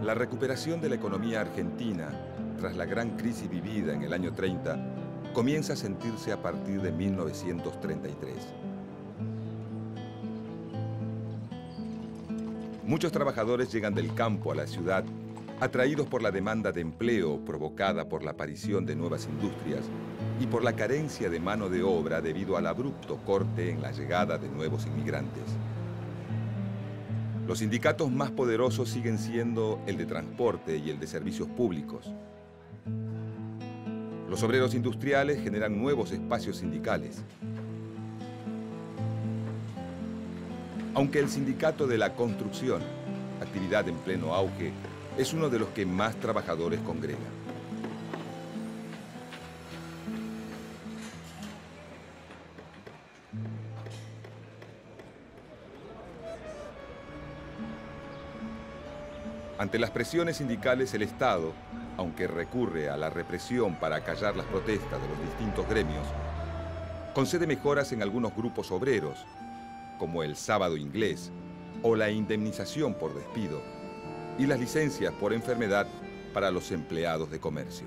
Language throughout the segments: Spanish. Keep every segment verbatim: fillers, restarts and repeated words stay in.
La recuperación de la economía argentina, tras la gran crisis vivida en el año treinta, comienza a sentirse a partir de mil novecientos treinta y tres. Muchos trabajadores llegan del campo a la ciudad, atraídos por la demanda de empleo provocada por la aparición de nuevas industrias y por la carencia de mano de obra debido al abrupto corte en la llegada de nuevos inmigrantes. Los sindicatos más poderosos siguen siendo el de transporte y el de servicios públicos. Los obreros industriales generan nuevos espacios sindicales. Aunque el sindicato de la construcción, actividad en pleno auge, es uno de los que más trabajadores congrega. Ante las presiones sindicales, el Estado, aunque recurre a la represión para acallar las protestas de los distintos gremios, concede mejoras en algunos grupos obreros, como el sábado inglés o la indemnización por despido y las licencias por enfermedad para los empleados de comercio.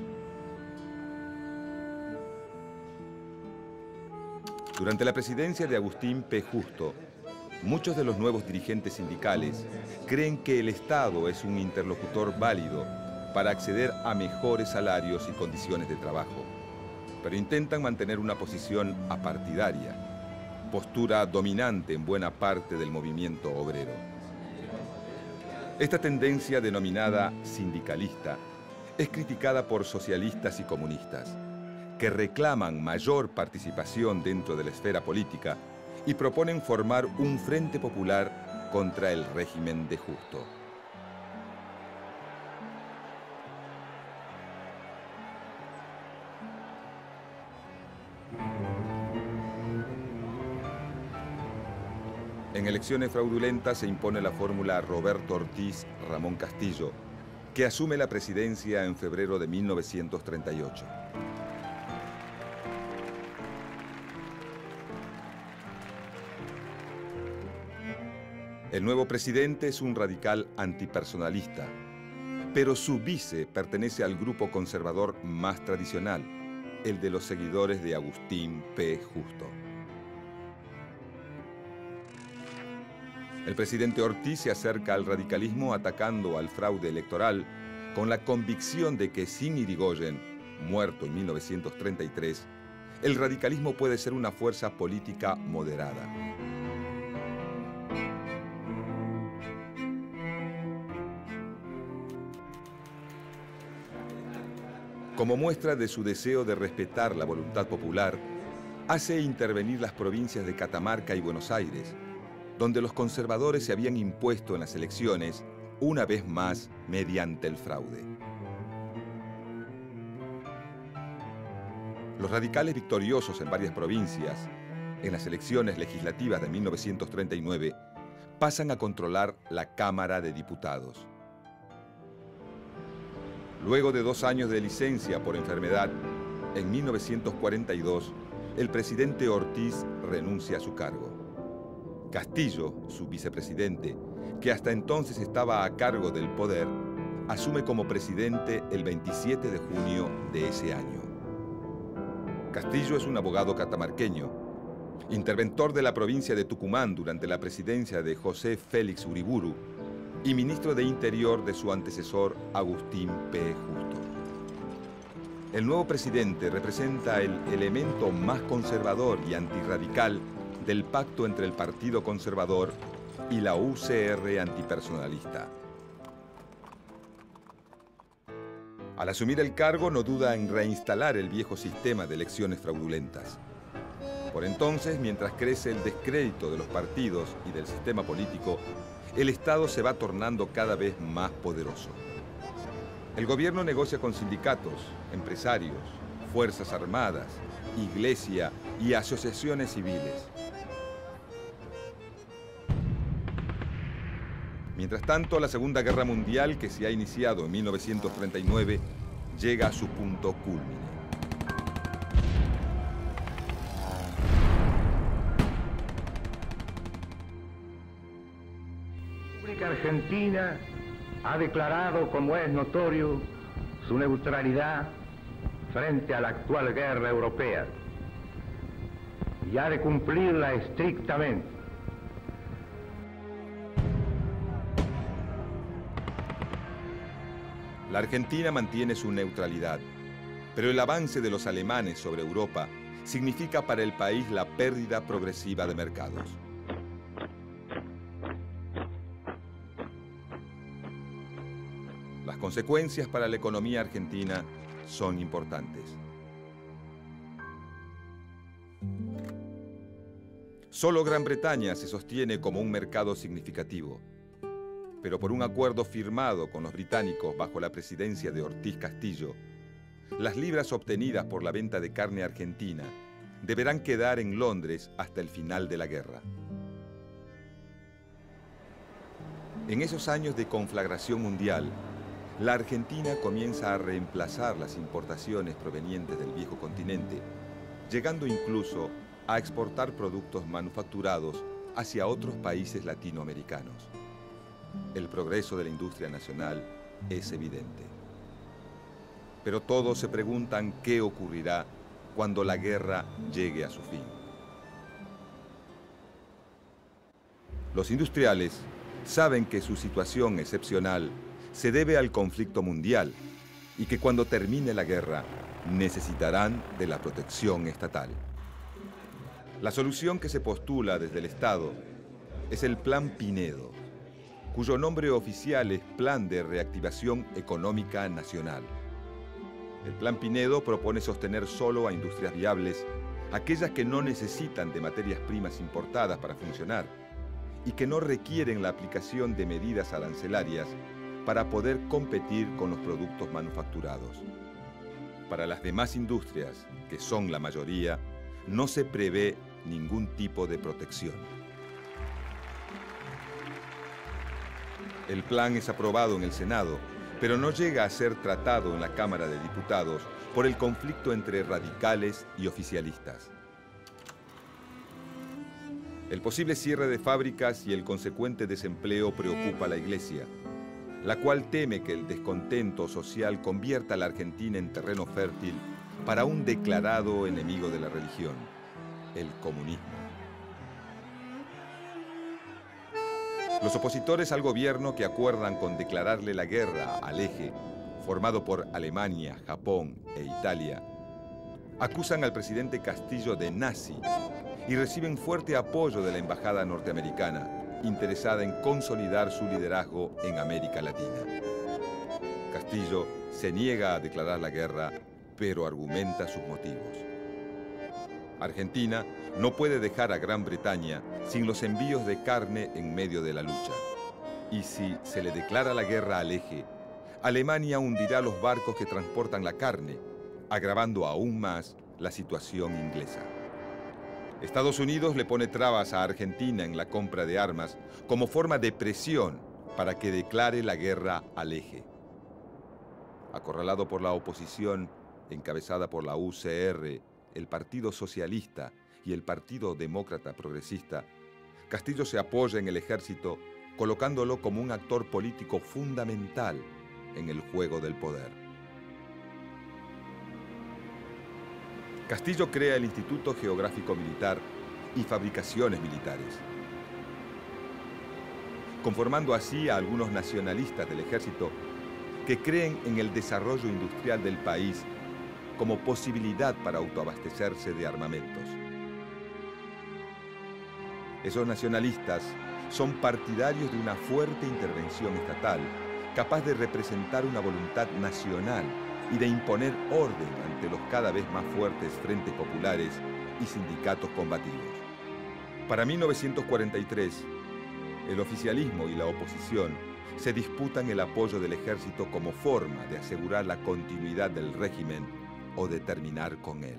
Durante la presidencia de Agustín P. Justo, muchos de los nuevos dirigentes sindicales creen que el Estado es un interlocutor válido para acceder a mejores salarios y condiciones de trabajo, pero intentan mantener una posición apartidaria, postura dominante en buena parte del movimiento obrero. Esta tendencia denominada sindicalista es criticada por socialistas y comunistas, que reclaman mayor participación dentro de la esfera política y proponen formar un frente popular contra el régimen de Justo. En elecciones fraudulentas se impone la fórmula Roberto Ortiz-Ramón Castillo, que asume la presidencia en febrero de mil novecientos treinta y ocho. El nuevo presidente es un radical antipersonalista, pero su vice pertenece al grupo conservador más tradicional, el de los seguidores de Agustín P. Justo. El presidente Ortiz se acerca al radicalismo atacando al fraude electoral con la convicción de que sin Irigoyen, muerto en mil novecientos treinta y tres, el radicalismo puede ser una fuerza política moderada. Como muestra de su deseo de respetar la voluntad popular, hace intervenir las provincias de Catamarca y Buenos Aires, donde los conservadores se habían impuesto en las elecciones, una vez más mediante el fraude. Los radicales victoriosos en varias provincias, en las elecciones legislativas de mil novecientos treinta y nueve, pasan a controlar la Cámara de Diputados. Luego de dos años de licencia por enfermedad, en mil novecientos cuarenta y dos, el presidente Ortiz renuncia a su cargo. Castillo, su vicepresidente, que hasta entonces estaba a cargo del poder, asume como presidente el veintisiete de junio de ese año. Castillo es un abogado catamarqueño, interventor de la provincia de Tucumán durante la presidencia de José Félix Uriburu y ministro de Interior de su antecesor Agustín P. Justo. El nuevo presidente representa el elemento más conservador y antirradical del pacto entre el Partido Conservador y la U C R antipersonalista. Al asumir el cargo, no duda en reinstalar el viejo sistema de elecciones fraudulentas. Por entonces, mientras crece el descrédito de los partidos y del sistema político, el Estado se va tornando cada vez más poderoso. El gobierno negocia con sindicatos, empresarios, fuerzas armadas, iglesia y asociaciones civiles. Mientras tanto, la Segunda Guerra Mundial, que se ha iniciado en mil novecientos treinta y nueve, llega a su punto cúlmine. La República Argentina ha declarado, como es notorio, su neutralidad frente a la actual guerra europea y ha de cumplirla estrictamente. La Argentina mantiene su neutralidad, pero el avance de los alemanes sobre Europa significa para el país la pérdida progresiva de mercados. Las consecuencias para la economía argentina son importantes. Solo Gran Bretaña se sostiene como un mercado significativo, pero por un acuerdo firmado con los británicos bajo la presidencia de Ortiz Castillo, las libras obtenidas por la venta de carne argentina deberán quedar en Londres hasta el final de la guerra. En esos años de conflagración mundial, la Argentina comienza a reemplazar las importaciones provenientes del viejo continente, llegando incluso a exportar productos manufacturados hacia otros países latinoamericanos. El progreso de la industria nacional es evidente. Pero todos se preguntan qué ocurrirá cuando la guerra llegue a su fin. Los industriales saben que su situación excepcional se debe al conflicto mundial y que cuando termine la guerra necesitarán de la protección estatal. La solución que se postula desde el Estado es el Plan Pinedo, cuyo nombre oficial es Plan de Reactivación Económica Nacional. El Plan Pinedo propone sostener solo a industrias viables, aquellas que no necesitan de materias primas importadas para funcionar y que no requieren la aplicación de medidas arancelarias para poder competir con los productos manufacturados. Para las demás industrias, que son la mayoría, no se prevé ningún tipo de protección. El plan es aprobado en el Senado, pero no llega a ser tratado en la Cámara de Diputados por el conflicto entre radicales y oficialistas. El posible cierre de fábricas y el consecuente desempleo preocupa a la Iglesia, la cual teme que el descontento social convierta a la Argentina en terreno fértil para un declarado enemigo de la religión, el comunismo. Los opositores al gobierno que acuerdan con declararle la guerra al eje, formado por Alemania, Japón e Italia, acusan al presidente Castillo de nazi y reciben fuerte apoyo de la embajada norteamericana, interesada en consolidar su liderazgo en América Latina. Castillo se niega a declarar la guerra, pero argumenta sus motivos. Argentina no puede dejar a Gran Bretaña sin los envíos de carne en medio de la lucha. Y si se le declara la guerra al eje, Alemania hundirá los barcos que transportan la carne, agravando aún más la situación inglesa. Estados Unidos le pone trabas a Argentina en la compra de armas como forma de presión para que declare la guerra al eje. Acorralado por la oposición, encabezada por la U C R, el Partido Socialista y el Partido Demócrata Progresista, Castillo se apoya en el ejército, colocándolo como un actor político fundamental en el juego del poder. Castillo crea el Instituto Geográfico Militar y fabricaciones militares, conformando así a algunos nacionalistas del ejército que creen en el desarrollo industrial del país como posibilidad para autoabastecerse de armamentos. Esos nacionalistas son partidarios de una fuerte intervención estatal, capaz de representar una voluntad nacional y de imponer orden ante los cada vez más fuertes frentes populares y sindicatos combativos. Para mil novecientos cuarenta y tres, el oficialismo y la oposición se disputan el apoyo del ejército como forma de asegurar la continuidad del régimen o de terminar con él.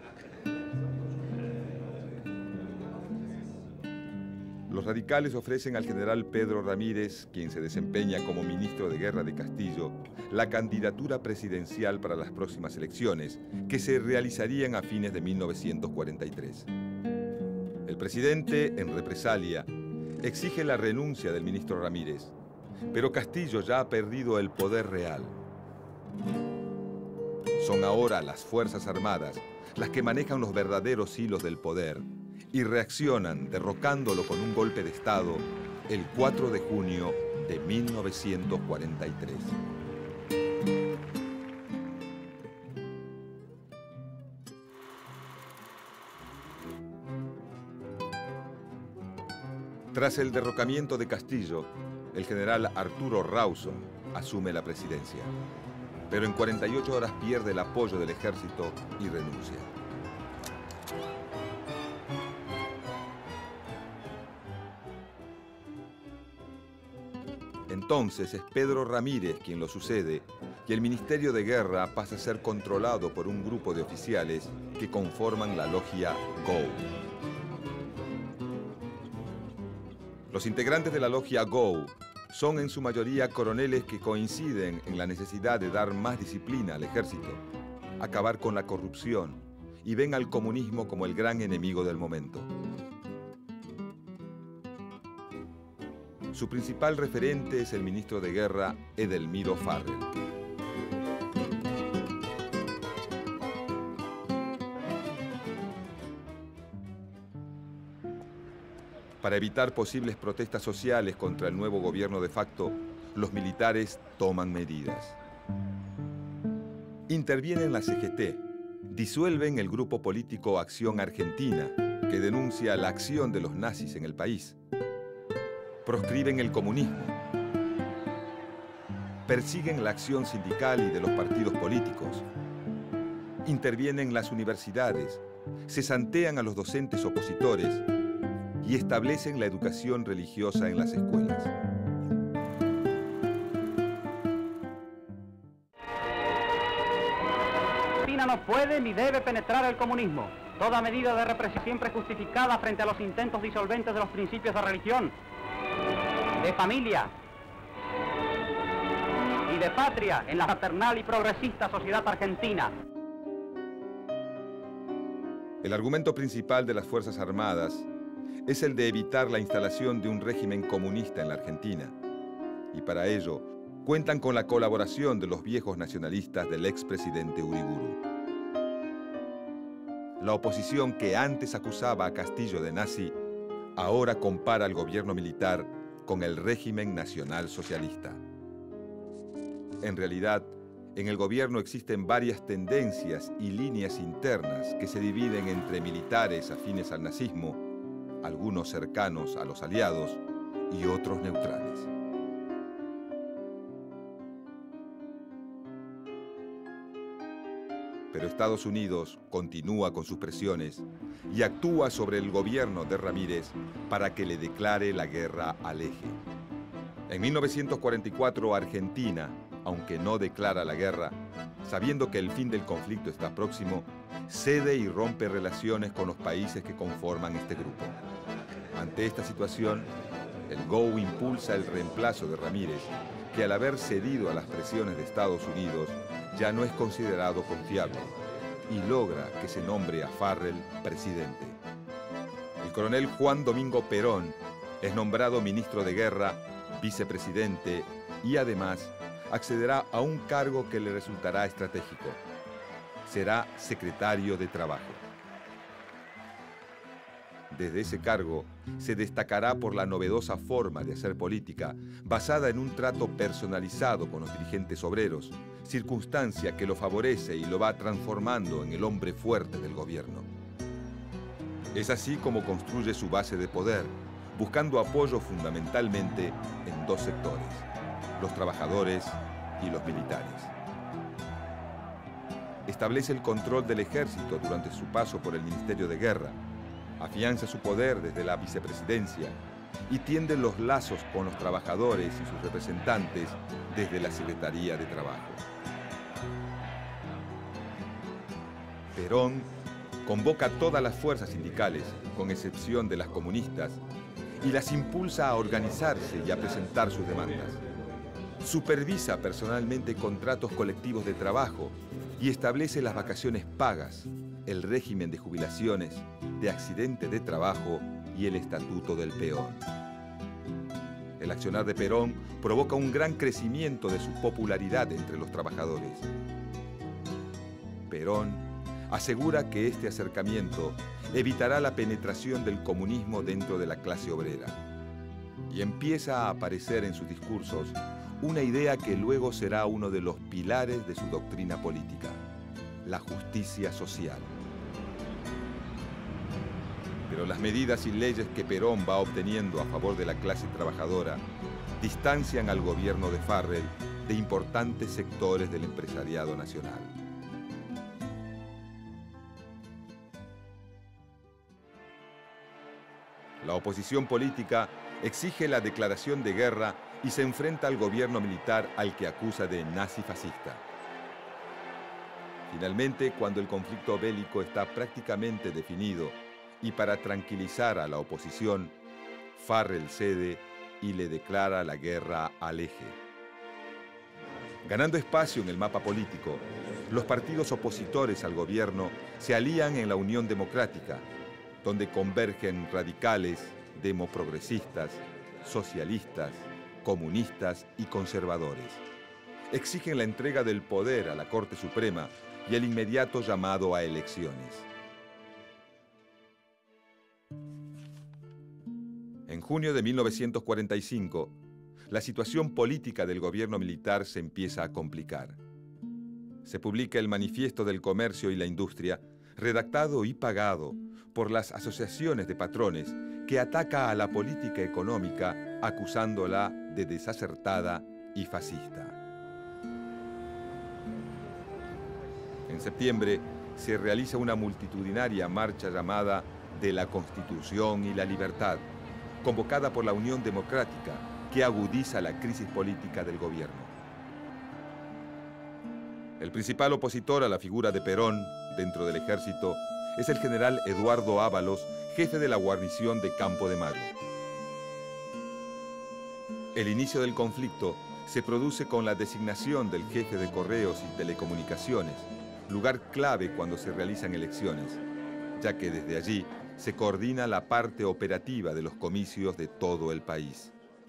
Los radicales ofrecen al general Pedro Ramírez, quien se desempeña como ministro de Guerra de Castillo, la candidatura presidencial para las próximas elecciones, que se realizarían a fines de mil novecientos cuarenta y tres. El presidente, en represalia, exige la renuncia del ministro Ramírez Pero Castillo ya ha perdido el poder real. Son ahora las Fuerzas Armadas las que manejan los verdaderos hilos del poder y reaccionan derrocándolo con un golpe de Estado el cuatro de junio de mil novecientos cuarenta y tres. Tras el derrocamiento de Castillo, el general Arturo Rawson asume la presidencia, pero en cuarenta y ocho horas pierde el apoyo del ejército y renuncia. Entonces es Pedro Ramírez quien lo sucede y el Ministerio de Guerra pasa a ser controlado por un grupo de oficiales que conforman la logia G O U. Los integrantes de la logia G O U son en su mayoría coroneles que coinciden en la necesidad de dar más disciplina al ejército, acabar con la corrupción y ven al comunismo como el gran enemigo del momento. Su principal referente es el ministro de Guerra, Edelmiro Farrell. Para evitar posibles protestas sociales contra el nuevo gobierno de facto, los militares toman medidas. Intervienen la C G T, disuelven el grupo político Acción Argentina, que denuncia la acción de los nazis en el país. Proscriben el comunismo. Persiguen la acción sindical y de los partidos políticos. Intervienen las universidades, cesantean a los docentes opositores y establecen la educación religiosa en las escuelas. Argentina no puede ni debe penetrar el comunismo. Toda medida de represión siempre justificada frente a los intentos disolventes de los principios de religión, de familia y de patria en la fraternal y progresista sociedad argentina. El argumento principal de las Fuerzas Armadas es el de evitar la instalación de un régimen comunista en la Argentina. Y para ello, cuentan con la colaboración de los viejos nacionalistas del expresidente Uriburu. La oposición que antes acusaba a Castillo de nazi, ahora compara al gobierno militar con el régimen nacional socialista. En realidad, en el gobierno existen varias tendencias y líneas internas que se dividen entre militares afines al nazismo, algunos cercanos a los aliados y otros neutrales. Pero Estados Unidos continúa con sus presiones y actúa sobre el gobierno de Ramírez para que le declare la guerra al eje. En mil novecientos cuarenta y cuatro, Argentina, aunque no declara la guerra, sabiendo que el fin del conflicto está próximo, cede y rompe relaciones con los países que conforman este grupo. Ante esta situación, el G O U impulsa el reemplazo de Ramírez, que al haber cedido a las presiones de Estados Unidos, ya no es considerado confiable, y logra que se nombre a Farrell presidente. El coronel Juan Domingo Perón es nombrado ministro de Guerra, vicepresidente y además accederá a un cargo que le resultará estratégico. Será secretario de Trabajo. Desde ese cargo, se destacará por la novedosa forma de hacer política, basada en un trato personalizado con los dirigentes obreros, circunstancia que lo favorece y lo va transformando en el hombre fuerte del gobierno. Es así como construye su base de poder, buscando apoyo fundamentalmente en dos sectores, los trabajadores y los militares. Establece el control del ejército durante su paso por el Ministerio de Guerra, afianza su poder desde la vicepresidencia y tiende los lazos con los trabajadores y sus representantes desde la Secretaría de Trabajo. Perón convoca a todas las fuerzas sindicales, con excepción de las comunistas, y las impulsa a organizarse y a presentar sus demandas. Supervisa personalmente contratos colectivos de trabajo y establece las vacaciones pagas, el régimen de jubilaciones, de accidente de trabajo y el estatuto del peón. El accionar de Perón provoca un gran crecimiento de su popularidad entre los trabajadores. Perón asegura que este acercamiento evitará la penetración del comunismo dentro de la clase obrera. Y empieza a aparecer en sus discursos una idea que luego será uno de los pilares de su doctrina política: la justicia social. Pero las medidas y leyes que Perón va obteniendo a favor de la clase trabajadora distancian al gobierno de Farrell de importantes sectores del empresariado nacional. La oposición política exige la declaración de guerra y se enfrenta al gobierno militar, al que acusa de nazi-fascista. Finalmente, cuando el conflicto bélico está prácticamente definido y para tranquilizar a la oposición, Farrell cede y le declara la guerra al eje. Ganando espacio en el mapa político, los partidos opositores al gobierno se alían en la Unión Democrática, donde convergen radicales, demoprogresistas, socialistas, comunistas y conservadores. Exigen la entrega del poder a la Corte Suprema y el inmediato llamado a elecciones. En junio de mil novecientos cuarenta y cinco, la situación política del gobierno militar se empieza a complicar. Se publica el Manifiesto del Comercio y la Industria, redactado y pagado por las asociaciones de patrones, que ataca a la política económica acusándola de desacertada y fascista. En septiembre se realiza una multitudinaria marcha llamada de la Constitución y la Libertad, convocada por la Unión Democrática, que agudiza la crisis política del gobierno. El principal opositor a la figura de Perón dentro del ejército es el general Eduardo Ábalos, jefe de la guarnición de Campo de Mayo. El inicio del conflicto se produce con la designación del jefe de Correos y Telecomunicaciones, lugar clave cuando se realizan elecciones, ya que desde allí se coordina la parte operativa de los comicios de todo el país.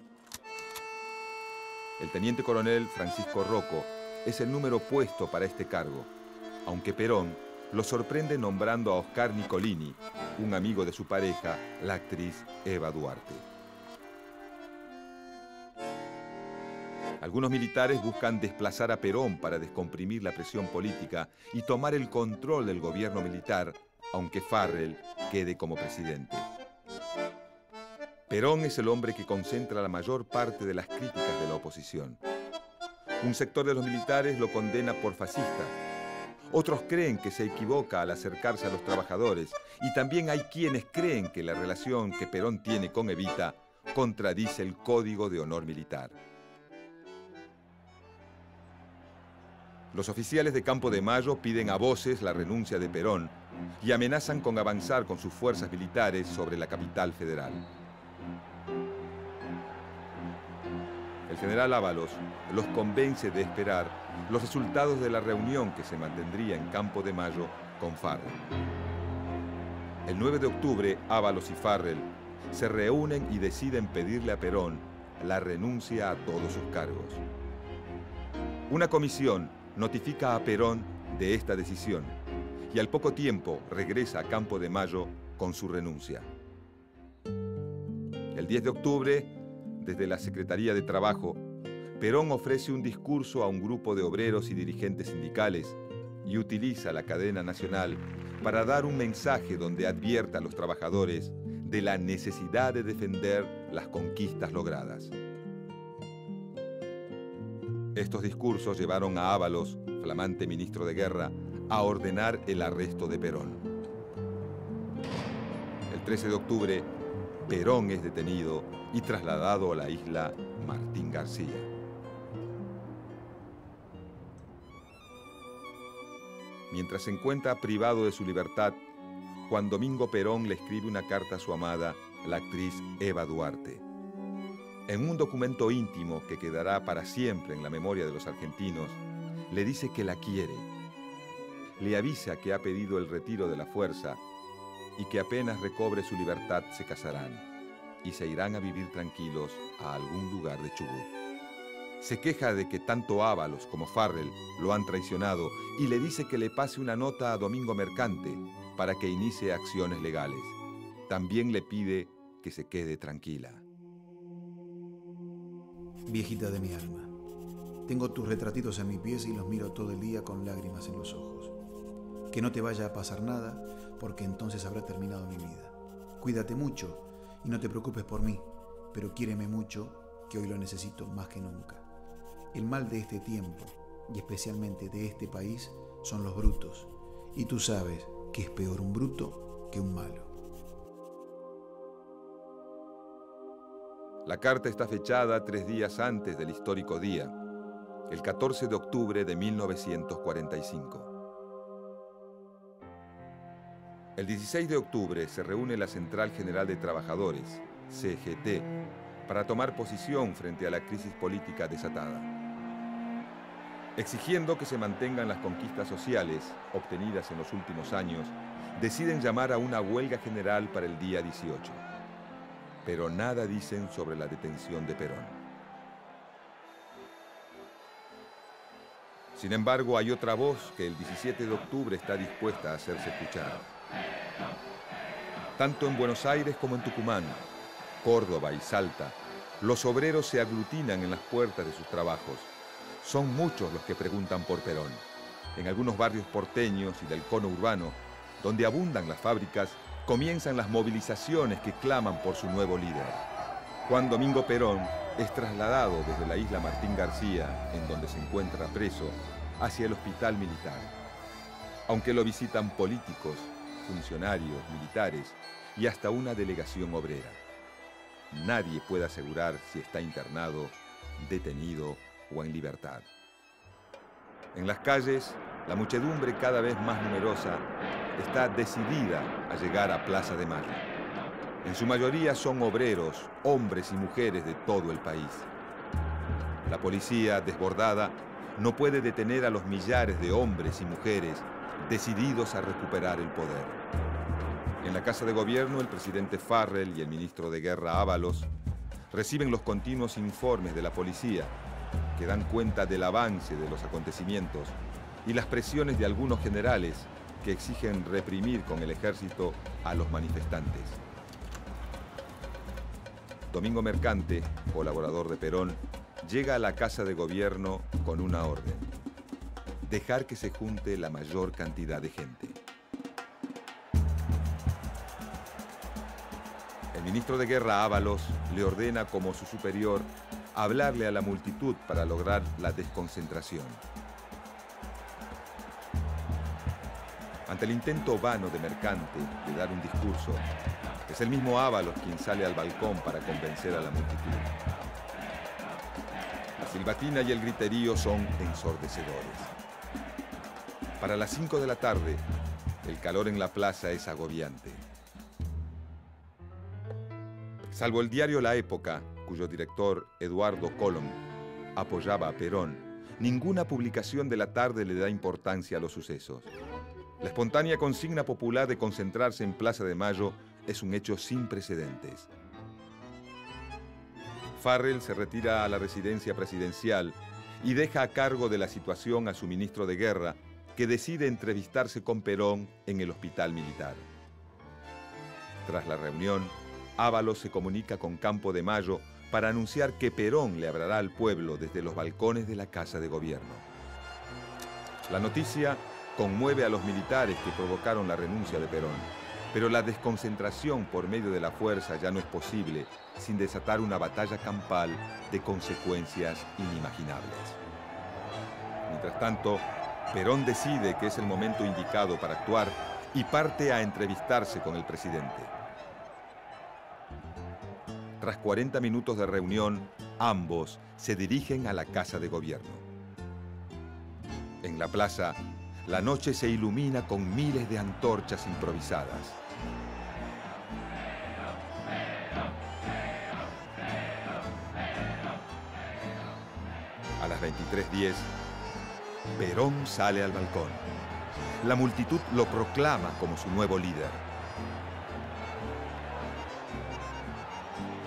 El teniente coronel Francisco Rocco es el número puesto para este cargo, aunque Perón lo sorprende nombrando a Oscar Nicolini, un amigo de su pareja, la actriz Eva Duarte. Algunos militares buscan desplazar a Perón para descomprimir la presión política y tomar el control del gobierno militar, aunque Farrell quede como presidente. Perón es el hombre que concentra la mayor parte de las críticas de la oposición. Un sector de los militares lo condena por fascista. Otros creen que se equivoca al acercarse a los trabajadores, y también hay quienes creen que la relación que Perón tiene con Evita contradice el Código de Honor Militar. Los oficiales de Campo de Mayo piden a voces la renuncia de Perón y amenazan con avanzar con sus fuerzas militares sobre la capital federal. El general Ábalos los convence de esperar los resultados de la reunión que se mantendría en Campo de Mayo con Farrell. El nueve de octubre, Ábalos y Farrell se reúnen y deciden pedirle a Perón la renuncia a todos sus cargos. Una comisión notifica a Perón de esta decisión y al poco tiempo regresa a Campo de Mayo con su renuncia. El diez de octubre, desde la Secretaría de Trabajo, Perón ofrece un discurso a un grupo de obreros y dirigentes sindicales y utiliza la cadena nacional para dar un mensaje donde advierta a los trabajadores de la necesidad de defender las conquistas logradas. Estos discursos llevaron a Ábalos, flamante ministro de Guerra, a ordenar el arresto de Perón. El trece de octubre, Perón es detenido y trasladado a la isla Martín García. Mientras se encuentra privado de su libertad, Juan Domingo Perón le escribe una carta a su amada, la actriz Eva Duarte. En un documento íntimo que quedará para siempre en la memoria de los argentinos, le dice que la quiere. Le avisa que ha pedido el retiro de la fuerza y que apenas recobre su libertad se casarán. y se irán a vivir tranquilos a algún lugar de Chubut. Se queja de que tanto Ábalos como Farrell lo han traicionado y le dice que le pase una nota a Domingo Mercante para que inicie acciones legales. También le pide que se quede tranquila. Viejita de mi alma, tengo tus retratitos en mis pies y los miro todo el día con lágrimas en los ojos. Que no te vaya a pasar nada, porque entonces habrá terminado mi vida. Cuídate mucho y no te preocupes por mí, pero quiéreme mucho, que hoy lo necesito más que nunca. El mal de este tiempo, y especialmente de este país, son los brutos. Y tú sabes que es peor un bruto que un malo. La carta está fechada tres días antes del histórico día, el catorce de octubre de mil novecientos cuarenta y cinco. El dieciséis de octubre se reúne la Central General de Trabajadores, C G T, para tomar posición frente a la crisis política desatada. Exigiendo que se mantengan las conquistas sociales obtenidas en los últimos años, deciden llamar a una huelga general para el día dieciocho. Pero nada dicen sobre la detención de Perón. Sin embargo, hay otra voz que el diecisiete de octubre está dispuesta a hacerse escuchar. Tanto en Buenos Aires como en Tucumán, Córdoba y Salta, los obreros se aglutinan en las puertas de sus trabajos. Son muchos los que preguntan por Perón. En algunos barrios porteños y del cono urbano, donde abundan las fábricas, comienzan las movilizaciones que claman por su nuevo líder. Juan Domingo Perón es trasladado desde la isla Martín García, en donde se encuentra preso, hacia el hospital militar. Aunque lo visitan políticos, funcionarios, militares y hasta una delegación obrera. Nadie puede asegurar si está internado, detenido o en libertad. En las calles, la muchedumbre cada vez más numerosa está decidida a llegar a Plaza de Mayo. En su mayoría son obreros, hombres y mujeres de todo el país. La policía, desbordada, no puede detener a los millares de hombres y mujeres decididos a recuperar el poder. En la Casa de Gobierno, el presidente Farrell y el ministro de Guerra Ábalos reciben los continuos informes de la policía que dan cuenta del avance de los acontecimientos y las presiones de algunos generales que exigen reprimir con el ejército a los manifestantes. Domingo Mercante, colaborador de Perón, llega a la Casa de Gobierno con una orden: dejar que se junte la mayor cantidad de gente. El ministro de Guerra Ábalos le ordena como su superior hablarle a la multitud para lograr la desconcentración. Ante el intento vano de Mercante de dar un discurso, es el mismo Ábalos quien sale al balcón para convencer a la multitud. La silbatina y el griterío son ensordecedores. Para las cinco de la tarde, el calor en la plaza es agobiante. Salvo el diario La Época, cuyo director, Eduardo Colom, apoyaba a Perón, ninguna publicación de la tarde le da importancia a los sucesos. La espontánea consigna popular de concentrarse en Plaza de Mayo es un hecho sin precedentes. Farrell se retira a la residencia presidencial y deja a cargo de la situación a su ministro de Guerra, que decide entrevistarse con Perón en el hospital militar. Tras la reunión, Ábalos se comunica con Campo de Mayo para anunciar que Perón le hablará al pueblo desde los balcones de la Casa de Gobierno. La noticia conmueve a los militares que provocaron la renuncia de Perón, pero la desconcentración por medio de la fuerza ya no es posible sin desatar una batalla campal de consecuencias inimaginables. Mientras tanto, Perón decide que es el momento indicado para actuar y parte a entrevistarse con el presidente. Tras cuarenta minutos de reunión, ambos se dirigen a la Casa de Gobierno. En la plaza, la noche se ilumina con miles de antorchas improvisadas. A las veintitrés diez, Perón sale al balcón. La multitud lo proclama como su nuevo líder.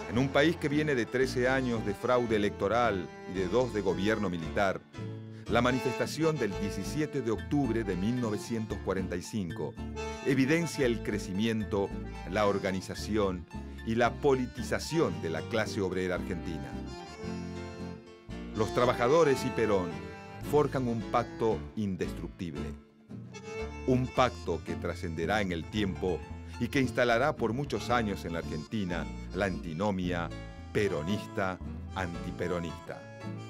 En un país que viene de trece años de fraude electoral y de dos de gobierno militar, la manifestación del diecisiete de octubre de mil novecientos cuarenta y cinco evidencia el crecimiento, la organización y la politización de la clase obrera argentina. Los trabajadores y Perón forjan un pacto indestructible. Un pacto que trascenderá en el tiempo y que instalará por muchos años en la Argentina la antinomia peronista-antiperonista.